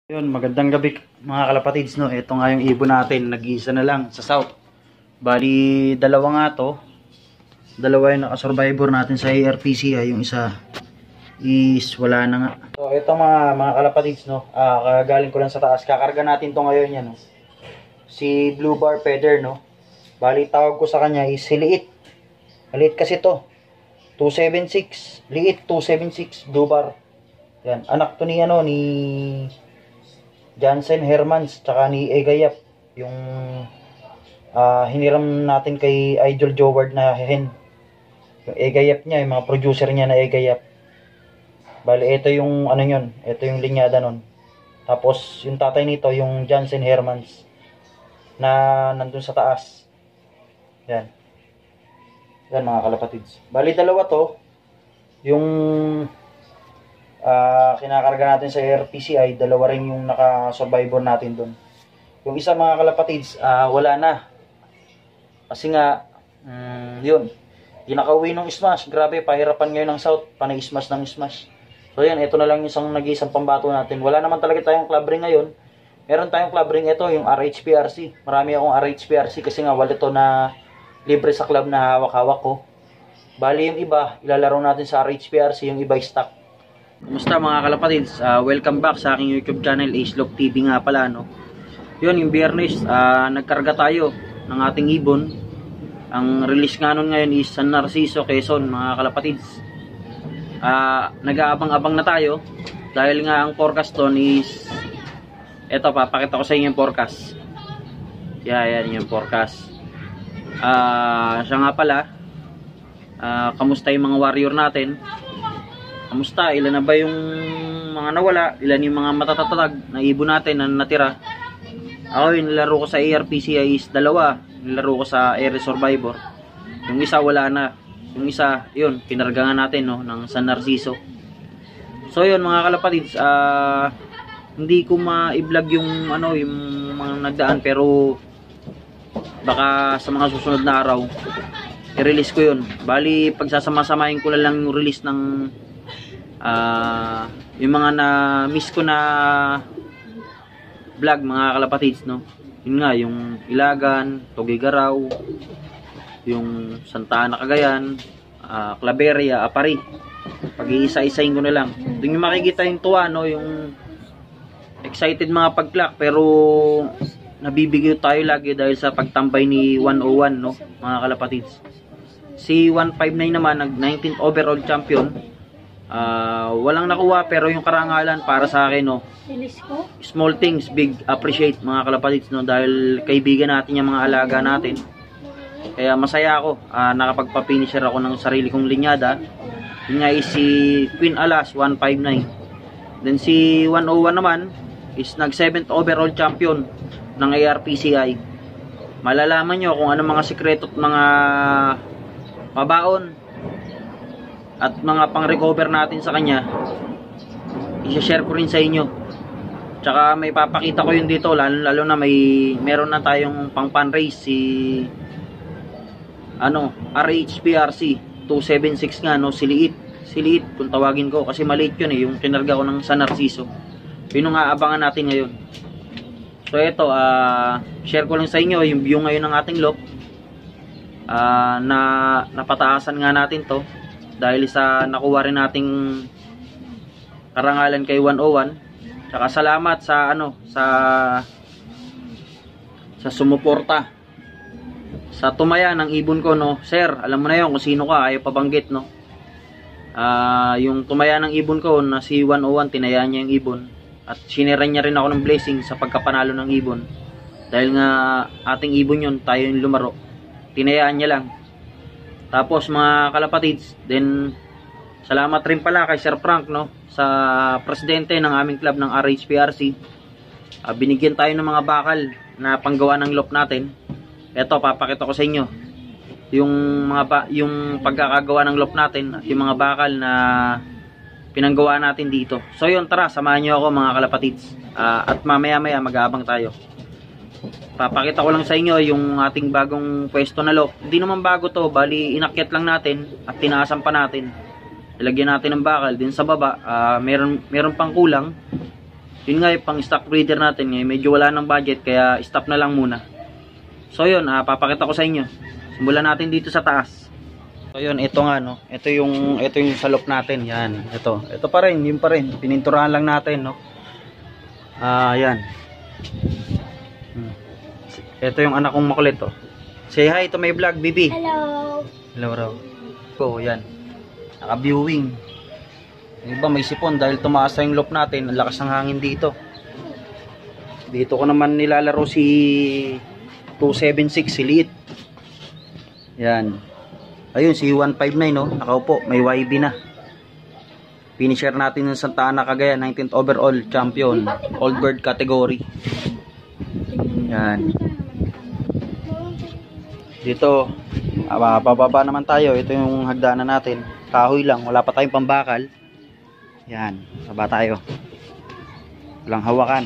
Yun, magandang gabi mga kalapatids, no. Ito nga yung ibon natin, nag-iisa na lang sa south. Bali, dalawa nga to. Dalawa yung naka-survivor natin sa ARPC, yung isa is wala na nga. So, ito mga kalapatids, no. Kagaling ko lang sa taas. Kakarga natin to ngayon yan, no. Si Blue Bar Feather, no. Bali, tawag ko sa kanya is si Liit. Liit kasi to. 276. Liit 276 Blue Bar. Yan, anak to ni Jansen Hermans tsaka ni Egayap, yung hiniram natin kay Idol Joward na hen. Yung Egayap niya, yung mga producer niya na Egayap. Bali, ito yung ito yung linyada nun. Tapos yung tatay nito, yung Jansen Hermans na nandun sa taas. Yan. Yan mga kalapatids. Bali, dalawa to. Yung kinakarga natin sa RPCI, dalawa rin yung naka-survivor natin doon. Yung isa mga kalapatids, wala na. Kasi nga, yun, di nakauwi ng smash. Grabe, pahirapan ngayon ng South, panay smash ng smash. So yan, ito na lang yung nag-iisang pambato natin. Wala naman talaga tayong club ring ngayon. Meron tayong club ring, ito yung RHPRC. Marami akong RHPRC kasi nga wala ito na libre sa club na hawak-hawak ko. Bali yung iba, ilalaro natin sa RHPRC, yung iba stock. Kumusta mga kalapatids? Welcome back sa aking YouTube channel, Acelog TV nga pala, no? Yun, yung biyernes, nagkarga tayo ng ating ibon. Ang release nga nun ngayon is San Narciso, Quezon, mga kalapatids. Nag-aabang-abang na tayo dahil nga ang forecast doon is eto, papakita ko sa inyo yung forecast. Yan yung forecast. Siya nga pala, kamusta yung mga warrior natin? Kamusta? Ilan na ba yung mga nawala? Ilan yung mga matatatag na ibon natin na natira? Ako yung nilaro ko sa ARPC is dalawa. Nilaro ko sa Air Survivor. Yung isa wala na. Yung isa, yun, kinarga nga natin, no, ng San Narciso. So yun mga kalapatids, hindi ko ma-vlog yung yung mga nagdaan, pero baka sa mga susunod na araw i-release ko yun. Bali, pagsasama-samahin ko lang yung release ng yung mga na-miss ko na vlog mga kalapatids, no. Yun nga, yung Ilagan, Tugigaraw, yung Santa Ana Cagayan, Claveria, Apari. Pag-iisa-isahin ko na lang. Doon yung makikita yung tuwa, no, yung excited mga pag-clock, pero nabibigyo tayo lagi dahil sa pagtambay ni 101, no, mga kalapatids. Si 159 naman, nag-19th overall champion. Walang nakuha, pero yung karangalan para sa akin, no, small things, big appreciate mga kalapatids, no, dahil kaibigan natin yung mga alaga natin. Kaya masaya ako, nakapagpa-finisher ako ng sarili kong linyada. Yun nga is si Queen Alas 159. Then si 101 naman is nag 7th overall champion ng ARPCI. Malalaman nyo kung ano mga sikreto at mga pabaon at mga pang-recover natin sa kanya, i-share ko rin sa inyo. Tsaka may papakita ko yun dito, lalo na meron na tayong pang-funraise si RHPRC 276 nga, no, si Liit kung tawagin ko, kasi maliit yun yung kinarga ko ng San Narciso. Yun nga abangan natin ngayon. So ito, share ko lang sa inyo yung view ngayon ng ating lock. Na napataasan nga natin to dahil sa nakuha rin nating karangalan kay 101. Tsaka salamat sa sa sumuporta sa tumaya ng ibon ko, no. Sir, alam mo na yun kung sino ka, ayaw pabanggit, no. Yung tumaya ng ibon ko na si 101, tinaya niya yung ibon at siniran niya rin ako ng blessing sa pagkapanalo ng ibon dahil nga ating ibon yun, tayo yung lumaro, tinayaan niya lang. Tapos mga kalapatids, then salamat rin pala kay Sir Frank, no, sa presidente ng aming club ng RHPRC. Binigyan tayo ng mga bakal na panggawa ng lock natin. Ito, papakita ko sa inyo yung pagkakagawa ng lock natin at yung mga bakal na pinanggawa natin dito. So yun, tara, samahan nyo ako mga kalapatids, at mamaya mag-aabang tayo. Papakita ko lang sa inyo yung ating bagong pwesto na lock. Hindi naman bago to, bali inakyat lang natin at tinaasan pa natin. Ilagyan natin ng bakal din sa baba. Meron pang kulang. Yun nga yung pang stock breeder natin, medyo wala ng budget kaya stop na lang muna. So yun, papakita ko sa inyo. Simulan natin dito sa taas. So yun, ito nga no. Ito yung salop natin, yan. Ito pa rin, yun pa rin. Pininturahan lang natin, no. Yan. Ito yung anak kong makulit, oh. Say hi to my vlog, Bibi. Hello. Hello raw. So, yan. Naka-viewing. Yung iba may sipon dahil tumaas na yung loop natin. Ang lakas ng hangin dito. Dito ko naman nilalaro si 276, si Liit. Yan. Ayun, si 159, no? Nakaupo. May YB na. Finisher natin yung Santa Ana Cagayan, 19th overall champion. Old bird category. Yan. Dito, bababa naman tayo. Ito yung hagdanan natin. Kahoy lang. Wala pa tayong pambakal. Yan. Baba tayo. Walang hawakan.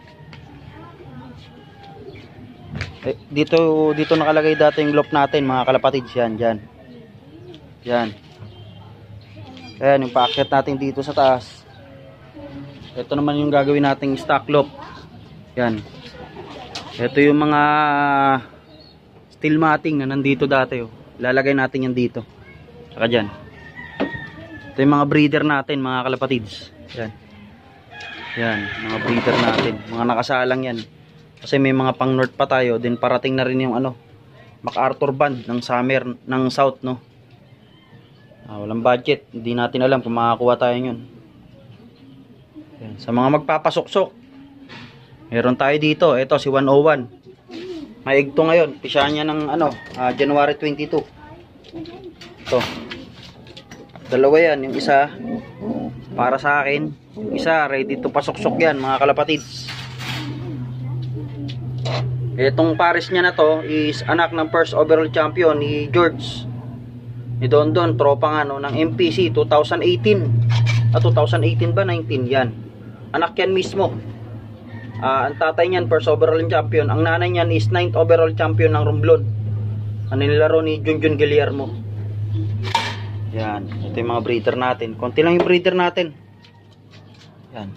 Dito nakalagay dati yung loop natin, mga kalapatids. Yan, dyan. Yan. Ayan, yung paakyat natin dito sa taas. Ito naman yung gagawin nating stock loop. Yan. Ito yung mga steel matting na nandito dati. Oh. Ilalagay natin yan dito. Saka dyan. Ito yung mga breeder natin, mga kalapatids. Yan. Yan, mga breeder natin. Mga nakasalang yan. Kasi may mga pang north pa tayo. Then parating na rin yung MacArthur band ng summer, ng south, no. Walang budget. Hindi natin alam kung makakuha tayo yun. Yan. Sa mga magpapasok-sok, meron tayo dito. Ito si 101. May egg to ngayon. Pisyahan niya ng January 22. Ito. Dalawa yan. Yung isa para sa akin. Yung isa ready to pasok-sok yan, mga kalapatids. Itong pares niya na to is anak ng first overall champion ni George. Ni Dondon, tropa nga no, ng MPC 2018. 2018 ba? 19 yan. Anak yan mismo. Ang tatay niyan first overall champion. Ang nanay niyan is 9th overall champion ng Romblon. Ano nilaro ni Junjun Guillermo. Yan. Ito yung mga breeder natin. Konti lang yung breeder natin. Yan.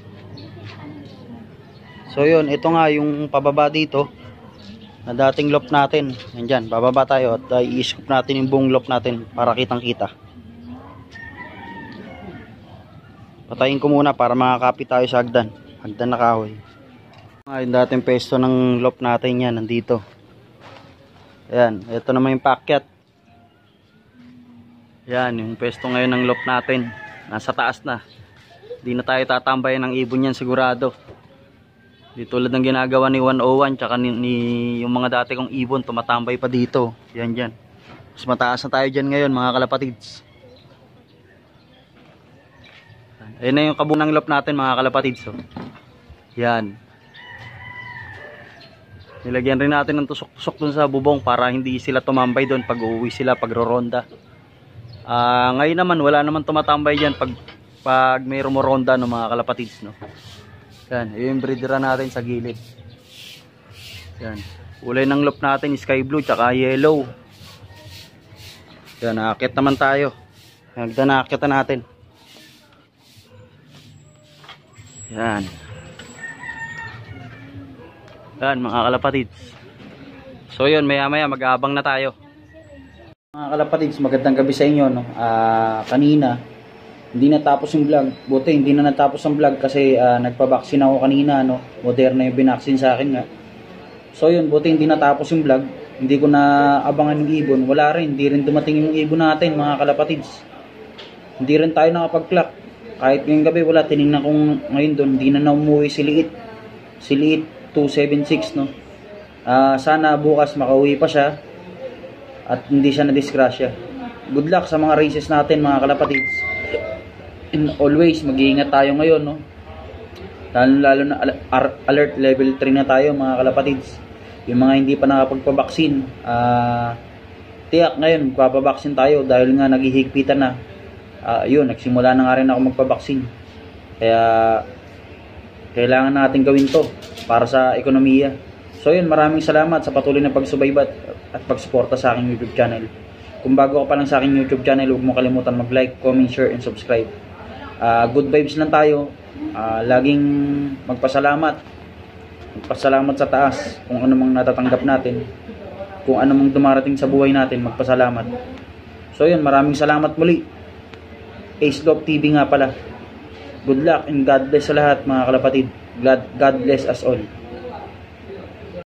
So yun, ito nga yung pababa dito na dating loop natin. Yan dyan, bababa tayo at i-scoop natin yung buong loop natin para kitang kita. Patayin ko muna para makakapit tayo sa hagdan na kahoy. Yung dating pesto ng loop natin yan, nandito. Ayan, ito naman yung paakyat. Yan, yung pesto ngayon ng loop natin. Nasa taas na. Hindi na tayo tatambayan ng ibon yan sigurado. Di tulad ng ginagawa ni 101 tsaka ni yung mga dati kong ibon, tumatambay pa dito. Yan dyan. Mas mataas na tayo dyan ngayon, mga kalapatids. Ayan na yung kabunang loop natin, mga kalapatids. Oh. Yan. Nilagyan rin natin ng tusok-tusok dun sa bubong para hindi sila tumambay dun pag uuwi sila, pag roronda. Ngayon naman, wala naman tumatambay dyan pag may rumoronda ng mga kalapatids. No? Yan, yung breeder natin sa gilid. Yan. Kulay ng loop natin sky blue tsaka yellow. Yan, nakakit naman tayo. Hagdan nakakita natin. Yan. Yan, mga kalapatids. So yun, maya maya mag-aabang na tayo. Mga kalapatids, magandang gabi sa inyo. No? Kanina hindi natapos yung vlog. Buti hindi na natapos ang vlog kasi nagpa-vaccine ako kanina, no. Moderna yung binaksin sa akin nga. So yun, buti hindi natapos yung vlog. Hindi ko na abangan yung ibon. Wala rin, hindi rin dumating yung ibon natin, mga kalapatids. Hindi rin tayo nakapag-clock. Kahit ngayong gabi wala, tinignan kong ngayon doon, hindi na umuwi si Liit. Si Liit 276, no. Sana bukas makauwi pa siya at hindi siya na-disgrasya. Good luck sa mga races natin, mga kalapatids. And always mag-iingat tayo ngayon, no. Lalo na alert level 3 na tayo, mga kalapatids. Yung mga hindi pa nakapagpabaksin, tiyak ngayon magpapabaksin tayo dahil nga naghihigpitan na. Yun, nagsimula na nga rin ako magpabaksin. Kaya kailangan natin gawin to para sa ekonomiya. So yun, maraming salamat sa patuloy na pagsubaybay at pagsuporta sa aking YouTube channel. Kung bago ka pa lang sa aking YouTube channel, huwag mo kalimutan mag-like, comment, share, and subscribe. Good vibes lang tayo. Laging magpasalamat. Magpasalamat sa taas kung ano mang natatanggap natin. Kung ano mang dumarating sa buhay natin, magpasalamat. So yun, maraming salamat muli. Ace Love TV nga pala. Good luck and God bless sa lahat mga kalapatid. God bless us all.